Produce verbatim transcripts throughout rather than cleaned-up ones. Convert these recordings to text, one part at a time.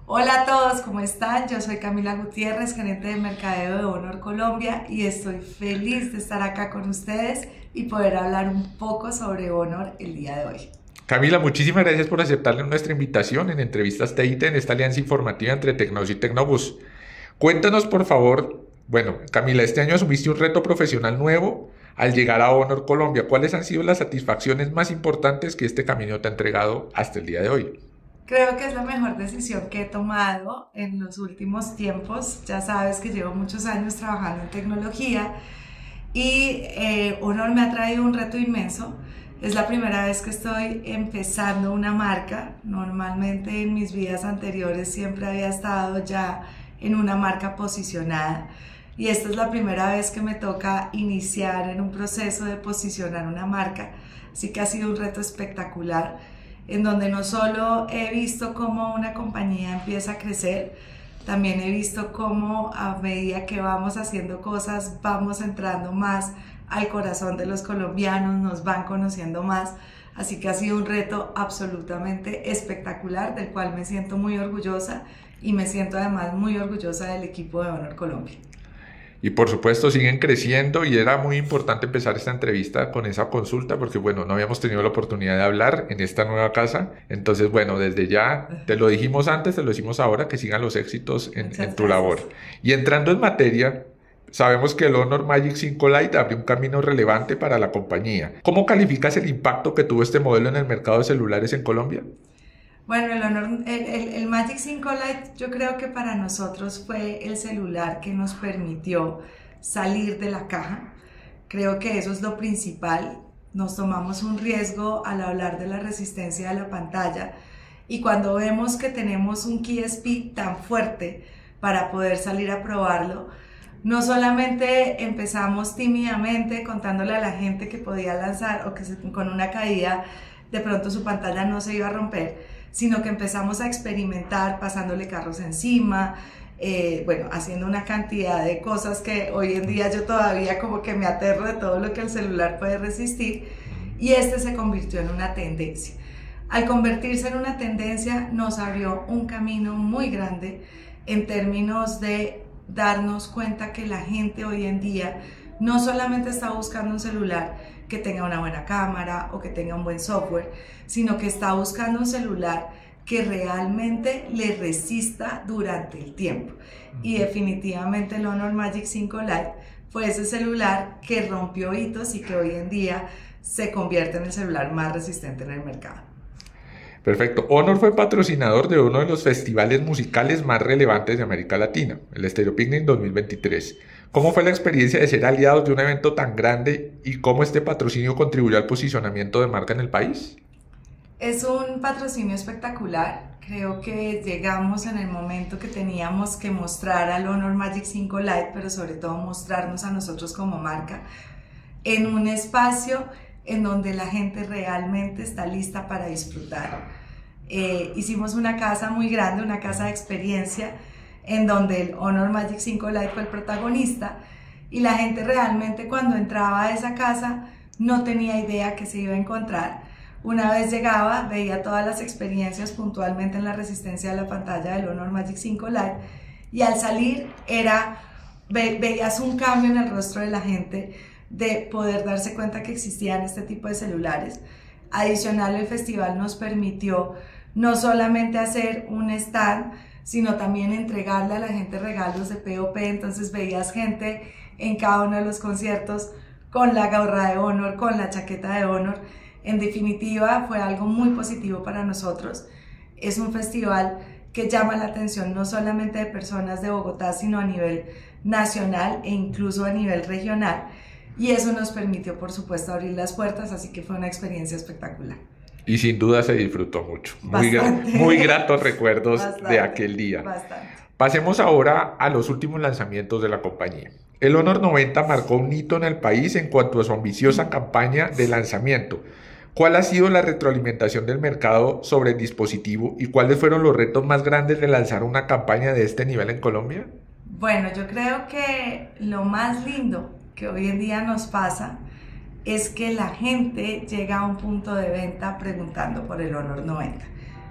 Hola a todos, ¿cómo están? Yo soy Camila Gutiérrez, gerente de mercadeo de Honor Colombia y estoy feliz de estar acá con ustedes y poder hablar un poco sobre Honor el día de hoy. Camila, muchísimas gracias por aceptarle nuestra invitación en Entrevistas T I T en esta alianza informativa entre Tecnos y Tecnobús. Cuéntanos, por favor, bueno, Camila, este año asumiste un reto profesional nuevo al llegar a Honor Colombia. ¿Cuáles han sido las satisfacciones más importantes que este camino te ha entregado hasta el día de hoy? Creo que es la mejor decisión que he tomado en los últimos tiempos. Ya sabes que llevo muchos años trabajando en tecnología y eh, Honor me ha traído un reto inmenso. Es la primera vez que estoy empezando una marca. Normalmente en mis vidas anteriores siempre había estado ya en una marca posicionada y esta es la primera vez que me toca iniciar en un proceso de posicionar una marca. Así que ha sido un reto espectacular, en donde no solo he visto cómo una compañía empieza a crecer, también he visto cómo a medida que vamos haciendo cosas vamos entrando más al corazón de los colombianos, nos van conociendo más, así que ha sido un reto absolutamente espectacular del cual me siento muy orgullosa y me siento además muy orgullosa del equipo de Honor Colombia. Y por supuesto siguen creciendo y era muy importante empezar esta entrevista con esa consulta porque bueno, no habíamos tenido la oportunidad de hablar en esta nueva casa. Entonces bueno, desde ya, te lo dijimos antes, te lo decimos ahora, que sigan los éxitos en, en tu labor. Y entrando en materia, sabemos que el Honor Magic cinco Lite abrió un camino relevante para la compañía. ¿Cómo calificas el impacto que tuvo este modelo en el mercado de celulares en Colombia? Bueno, el, Honor, el, el, el Magic cinco Lite yo creo que para nosotros fue el celular que nos permitió salir de la caja. Creo que eso es lo principal. Nos tomamos un riesgo al hablar de la resistencia de la pantalla y cuando vemos que tenemos un Key S P tan fuerte para poder salir a probarlo, no solamente empezamos tímidamente contándole a la gente que podía lanzar o que se, con una caída de pronto su pantalla no se iba a romper, sino que empezamos a experimentar pasándole carros encima, eh, bueno, haciendo una cantidad de cosas que hoy en día yo todavía como que me aterro de todo lo que el celular puede resistir, y este se convirtió en una tendencia. Al convertirse en una tendencia nos abrió un camino muy grande en términos de darnos cuenta que la gente hoy en día no solamente está buscando un celular que tenga una buena cámara o que tenga un buen software, sino que está buscando un celular que realmente le resista durante el tiempo. Y definitivamente el Honor Magic cinco Lite fue ese celular que rompió hitos y que hoy en día se convierte en el celular más resistente en el mercado. Perfecto. Honor fue patrocinador de uno de los festivales musicales más relevantes de América Latina, el Stereo Picnic dos mil veintitrés. ¿Cómo fue la experiencia de ser aliados de un evento tan grande y cómo este patrocinio contribuyó al posicionamiento de marca en el país? Es un patrocinio espectacular. Creo que llegamos en el momento que teníamos que mostrar al Honor Magic cinco Lite, pero sobre todo mostrarnos a nosotros como marca en un espacio en donde la gente realmente está lista para disfrutar. Eh, hicimos una casa muy grande, una casa de experiencia, en donde el Honor Magic cinco Lite fue el protagonista y la gente realmente cuando entraba a esa casa no tenía idea que se iba a encontrar. Una vez llegaba, veía todas las experiencias puntualmente en la resistencia de la pantalla del Honor Magic cinco Lite y al salir era, ve, veías un cambio en el rostro de la gente de poder darse cuenta que existían este tipo de celulares. Adicional, el festival nos permitió no solamente hacer un stand, sino también entregarle a la gente regalos de P O P, entonces veías gente en cada uno de los conciertos con la gorra de Honor, con la chaqueta de Honor. En definitiva, fue algo muy positivo para nosotros. Es un festival que llama la atención no solamente de personas de Bogotá, sino a nivel nacional e incluso a nivel regional. Y eso nos permitió, por supuesto, abrir las puertas, así que fue una experiencia espectacular. Y sin duda se disfrutó mucho. Muy, gra muy gratos recuerdos bastante, de aquel día. Bastante. Pasemos ahora a los últimos lanzamientos de la compañía. El Honor noventa marcó un hito en el país en cuanto a su ambiciosa campaña de lanzamiento. ¿Cuál ha sido la retroalimentación del mercado sobre el dispositivo y cuáles fueron los retos más grandes de lanzar una campaña de este nivel en Colombia? Bueno, yo creo que lo más lindo que hoy en día nos pasa es que la gente llega a un punto de venta preguntando por el Honor noventa.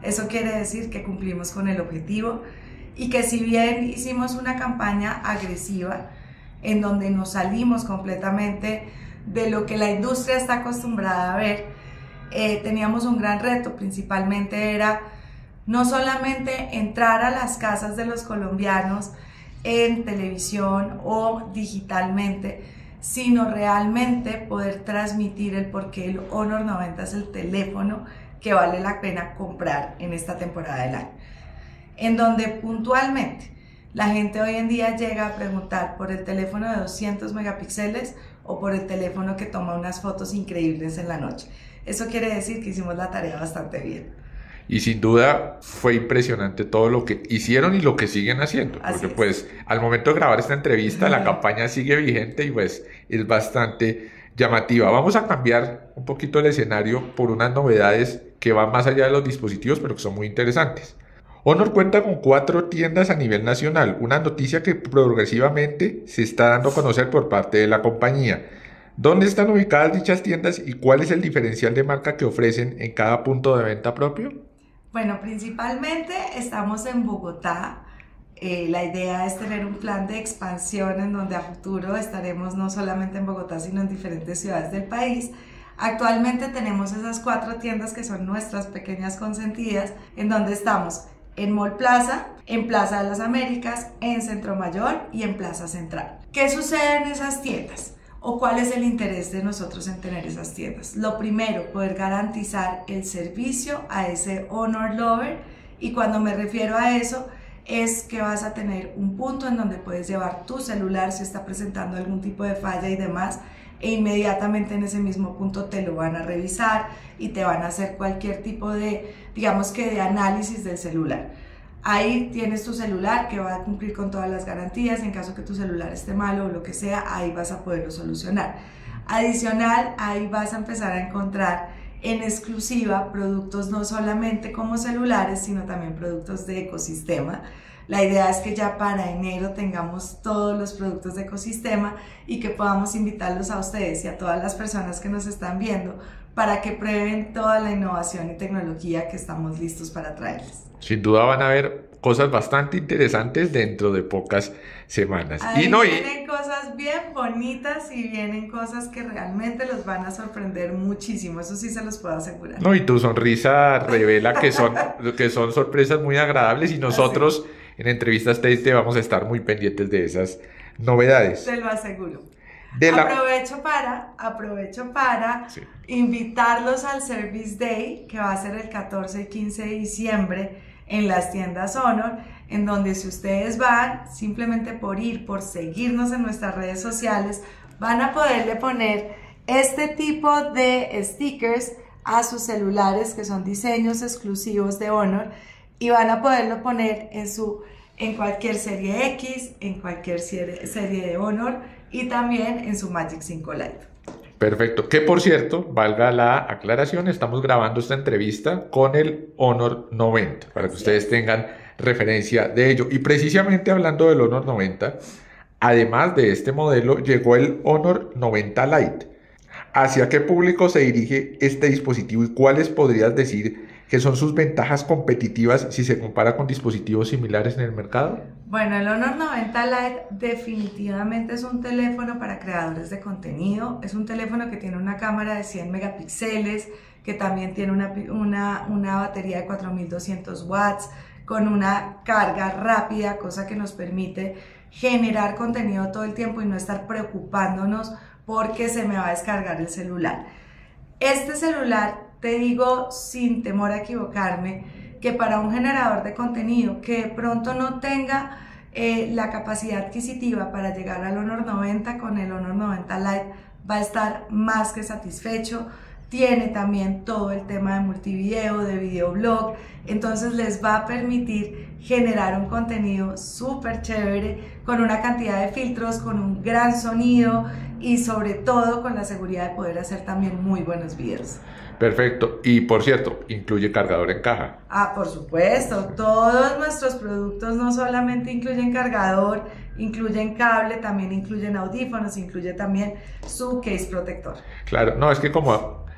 Eso quiere decir que cumplimos con el objetivo y que si bien hicimos una campaña agresiva en donde nos salimos completamente de lo que la industria está acostumbrada a ver, eh, teníamos un gran reto. Principalmente era no solamente entrar a las casas de los colombianos en televisión o digitalmente, sino realmente poder transmitir el por qué el Honor noventa es el teléfono que vale la pena comprar en esta temporada del año, en donde puntualmente la gente hoy en día llega a preguntar por el teléfono de doscientos megapíxeles o por el teléfono que toma unas fotos increíbles en la noche. Eso quiere decir que hicimos la tarea bastante bien. Y sin duda fue impresionante todo lo que hicieron y lo que siguen haciendo, Así porque es. Pues al momento de grabar esta entrevista la campaña sigue vigente y pues es bastante llamativa. Vamos a cambiar un poquito el escenario por unas novedades que van más allá de los dispositivos, pero que son muy interesantes. Honor cuenta con cuatro tiendas a nivel nacional, una noticia que progresivamente se está dando a conocer por parte de la compañía. ¿Dónde están ubicadas dichas tiendas y cuál es el diferencial de marca que ofrecen en cada punto de venta propio? Bueno, principalmente estamos en Bogotá. Eh, la idea es tener un plan de expansión en donde a futuro estaremos no solamente en Bogotá, sino en diferentes ciudades del país. Actualmente tenemos esas cuatro tiendas que son nuestras pequeñas consentidas, en donde estamos en Mall Plaza, en Plaza de las Américas, en Centro Mayor y en Plaza Central. ¿Qué sucede en esas tiendas? ¿O cuál es el interés de nosotros en tener esas tiendas? Lo primero, poder garantizar el servicio a ese Honor Lover, y cuando me refiero a eso es que vas a tener un punto en donde puedes llevar tu celular si está presentando algún tipo de falla y demás, e inmediatamente en ese mismo punto te lo van a revisar y te van a hacer cualquier tipo de, digamos que de análisis del celular. Ahí tienes tu celular que va a cumplir con todas las garantías. En caso que tu celular esté malo o lo que sea, ahí vas a poderlo solucionar. Adicional, ahí vas a empezar a encontrar en exclusiva productos no solamente como celulares, sino también productos de ecosistema. La idea es que ya para enero tengamos todos los productos de ecosistema y que podamos invitarlos a ustedes y a todas las personas que nos están viendo para que prueben toda la innovación y tecnología que estamos listos para traerles. Sin duda van a ver cosas bastante interesantes dentro de pocas semanas. Ahí y no, vienen y... cosas bien bonitas y vienen cosas que realmente los van a sorprender muchísimo, eso sí se los puedo asegurar. No, y tu sonrisa revela que son, que son sorpresas muy agradables y nosotros en Entrevistas T T vamos a estar muy pendientes de esas novedades. Te lo aseguro. De la... Aprovecho para, aprovecho para sí. invitarlos al Service Day, que va a ser el catorce y quince de diciembre en las tiendas Honor, en donde si ustedes van, simplemente por ir, por seguirnos en nuestras redes sociales, van a poderle poner este tipo de stickers a sus celulares, que son diseños exclusivos de Honor, y van a poderlo poner en, su, en cualquier serie X, en cualquier serie, serie de Honor, y también en su Magic cinco Lite. Perfecto, que por cierto, valga la aclaración, estamos grabando esta entrevista con el Honor noventa, para que ustedes tengan referencia de ello. Y precisamente hablando del Honor noventa, además de este modelo, llegó el Honor noventa Lite. ¿Hacia qué público se dirige este dispositivo y cuáles podrías decir que son sus ventajas competitivas si se compara con dispositivos similares en el mercado? Bueno, el Honor noventa Lite definitivamente es un teléfono para creadores de contenido. Es un teléfono que tiene una cámara de cien megapíxeles, que también tiene una, una, una batería de cuatro mil doscientos watts, con una carga rápida, cosa que nos permite generar contenido todo el tiempo y no estar preocupándonos porque se me va a descargar el celular. Este celular, te digo sin temor a equivocarme, que para un generador de contenido que de pronto no tenga eh, la capacidad adquisitiva para llegar al Honor noventa, con el Honor noventa Lite va a estar más que satisfecho. Tiene también todo el tema de multivideo, de videoblog, entonces les va a permitir generar un contenido súper chévere, con una cantidad de filtros, con un gran sonido y sobre todo con la seguridad de poder hacer también muy buenos videos. Perfecto, y por cierto, incluye cargador en caja. Ah, por supuesto, todos nuestros productos no solamente incluyen cargador, incluyen cable, también incluyen audífonos, incluye también su case protector. Claro, no, es que como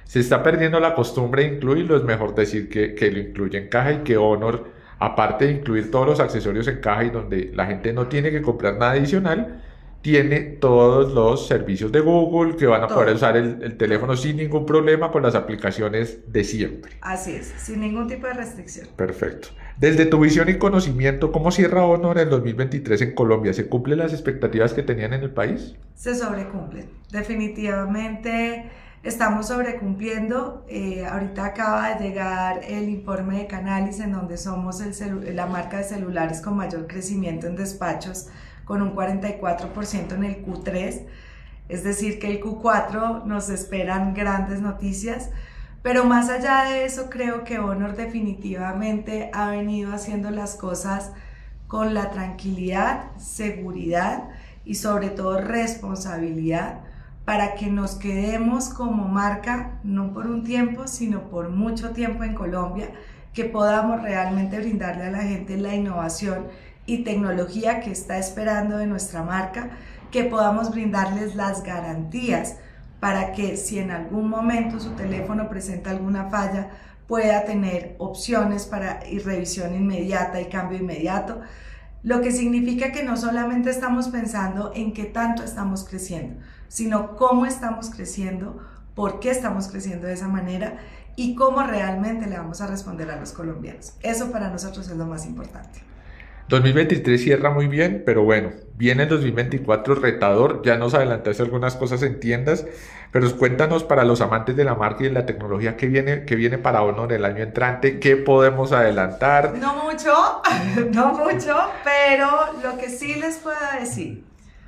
Se está perdiendo la costumbre de incluirlo, es mejor decir que, que lo incluye en caja y que Honor, aparte de incluir todos los accesorios en caja y donde la gente no tiene que comprar nada adicional, tiene todos los servicios de Google que van a Todo. poder usar el, el teléfono sin ningún problema con las aplicaciones de siempre. Así es, sin ningún tipo de restricción. Perfecto. Desde tu visión y conocimiento, ¿cómo cierra Honor el dos mil veintitrés en Colombia? ¿Se cumplen las expectativas que tenían en el país? Se sobrecumplen. Definitivamente estamos sobrecumpliendo. Eh, ahorita acaba de llegar el informe de Canalys en donde somos el celu- la marca de celulares con mayor crecimiento en despachos, con un cuarenta y cuatro por ciento en el Q tres, es decir que el Q cuatro nos esperan grandes noticias, pero más allá de eso creo que Honor definitivamente ha venido haciendo las cosas con la tranquilidad, seguridad y sobre todo responsabilidad para que nos quedemos como marca, no por un tiempo, sino por mucho tiempo en Colombia, que podamos realmente brindarle a la gente la innovación y tecnología que está esperando de nuestra marca, que podamos brindarles las garantías para que si en algún momento su teléfono presenta alguna falla, pueda tener opciones para revisión inmediata y cambio inmediato, lo que significa que no solamente estamos pensando en qué tanto estamos creciendo, sino cómo estamos creciendo, por qué estamos creciendo de esa manera y cómo realmente le vamos a responder a los colombianos. Eso para nosotros es lo más importante. dos mil veintitrés cierra muy bien, pero bueno, viene el dos mil veinticuatro retador, ya nos adelantaste algunas cosas en tiendas, pero cuéntanos para los amantes de la marca y de la tecnología que viene, que viene para Honor el año entrante, ¿qué podemos adelantar? No mucho, no mucho, pero lo que sí les puedo decir,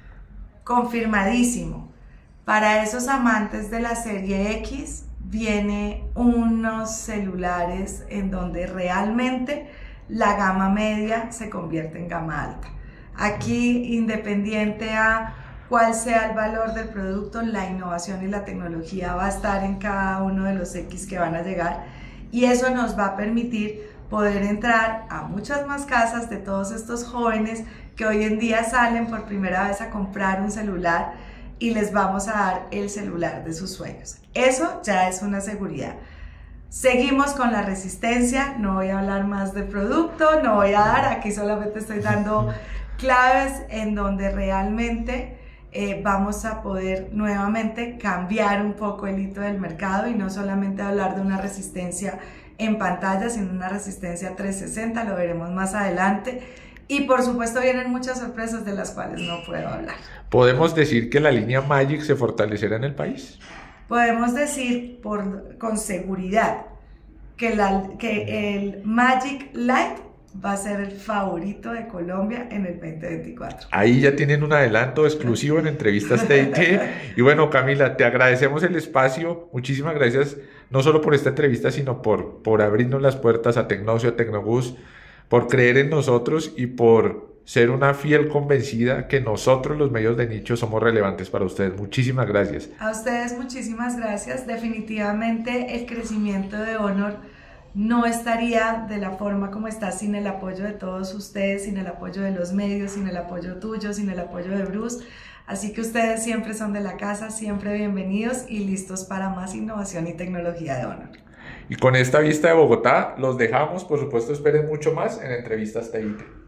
confirmadísimo, para esos amantes de la serie X, viene unos celulares en donde realmente la gama media se convierte en gama alta. Aquí, independiente a cuál sea el valor del producto, la innovación y la tecnología va a estar en cada uno de los X que van a llegar y eso nos va a permitir poder entrar a muchas más casas de todos estos jóvenes que hoy en día salen por primera vez a comprar un celular y les vamos a dar el celular de sus sueños. Eso ya es una seguridad. Seguimos con la resistencia, no voy a hablar más de producto, no voy a dar, aquí solamente estoy dando claves en donde realmente eh, vamos a poder nuevamente cambiar un poco el hito del mercado y no solamente hablar de una resistencia en pantalla, sino una resistencia trescientos sesenta, lo veremos más adelante. Y por supuesto vienen muchas sorpresas de las cuales no puedo hablar. ¿Podemos decir que la línea Magic se fortalecerá en el país? Podemos decir por, con seguridad que, la, que el Magic Lite va a ser el favorito de Colombia en el veinte veinticuatro. Ahí ya tienen un adelanto exclusivo en Entrevistas T I T. Y bueno, Camila, te agradecemos el espacio. Muchísimas gracias, no solo por esta entrevista, sino por, por abrirnos las puertas a Tecnocio, a Tecnogus, por creer en nosotros y por ser una fiel convencida que nosotros los medios de nicho somos relevantes para ustedes. Muchísimas gracias. A ustedes muchísimas gracias. Definitivamente el crecimiento de Honor no estaría de la forma como está sin el apoyo de todos ustedes, sin el apoyo de los medios, sin el apoyo tuyo, sin el apoyo de Bruce. Así que ustedes siempre son de la casa, siempre bienvenidos y listos para más innovación y tecnología de Honor. Y con esta vista de Bogotá, los dejamos. Por supuesto, esperen mucho más en Entrevistas T I T.